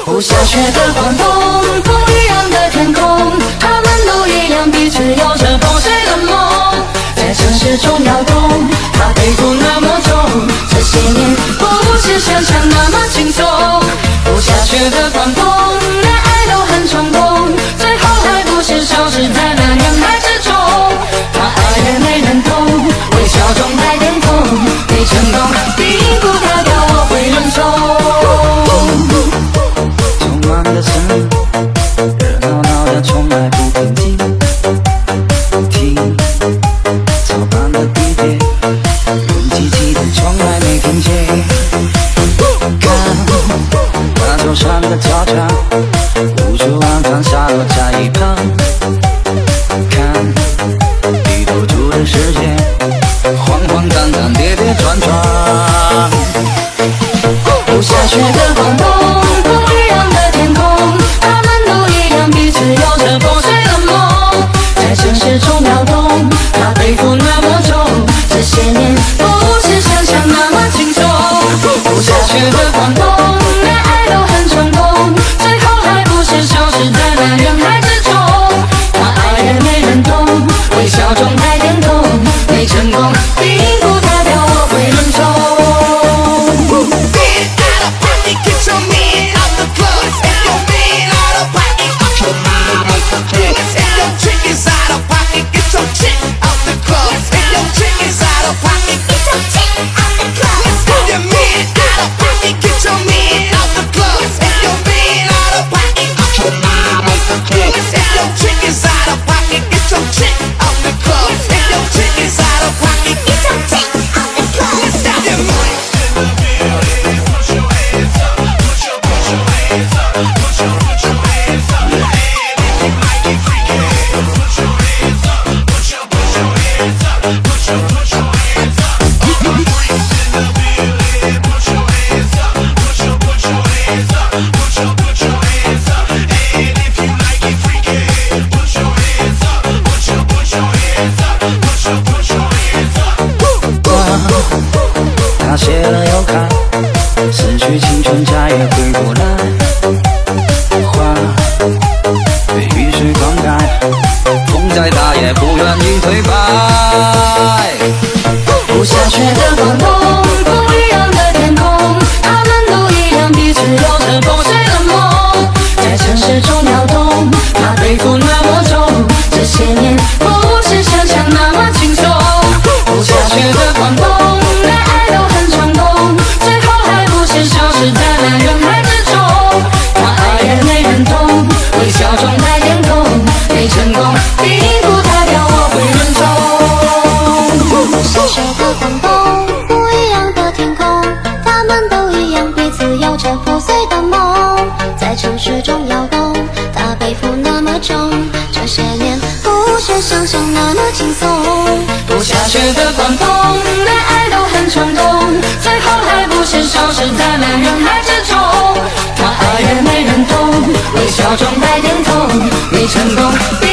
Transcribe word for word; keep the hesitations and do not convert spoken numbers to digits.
不下雪的广东，不一样的天空，他们都一样，彼此有着破碎的梦，在城市中摇动，它背负那么重，这些年不是想象那么轻松。不下雪的广东，连爱都很冲动，最后还不是消失在那人海之中。他爱也没人懂，微笑中带点痛，没成功并不代表我会认怂。匆忙的城，热闹闹的从来不平静，听早班的地铁，人挤挤的从来没听见。看大桥上的操场，无处安放沙漏在一旁。看低头族的世界，晃晃荡荡跌跌撞撞。不下雪的广东，不一样的天空，他们都一样，彼此有着破碎的梦，在城市中摇动，它背负那么重，这些年不是想象那么轻松。不下雪的广东，连爱都很冲动，最后还不是消失在那人海之中。他爱也没人懂，微笑中带点痛，没成功并不代表我会认怂。他谢了又开，失去青春再也回不来。花被雨水灌溉，风再大也不愿意退败。不下雪的广东，不一样的天空，他们都一样，彼此有着破碎的梦，在城市中摇动，它背负那么重，这些年不是想象那么轻松。不下雪的广东，连爱都很冲动，最后还不是消失在那人海之中。他爱也没人懂，微笑中带点痛，没成功并不代表我会认怂。 不下雪的广东，不一样的天空，他们都一样，彼此有着破碎的梦，在城市中摇动，它背负那么重，这些年不是想象那么轻松。 不下雪的广东，连爱都很冲动，最后还不是消失在那人海之中。他爱也没人懂，微笑中带点痛，没成功。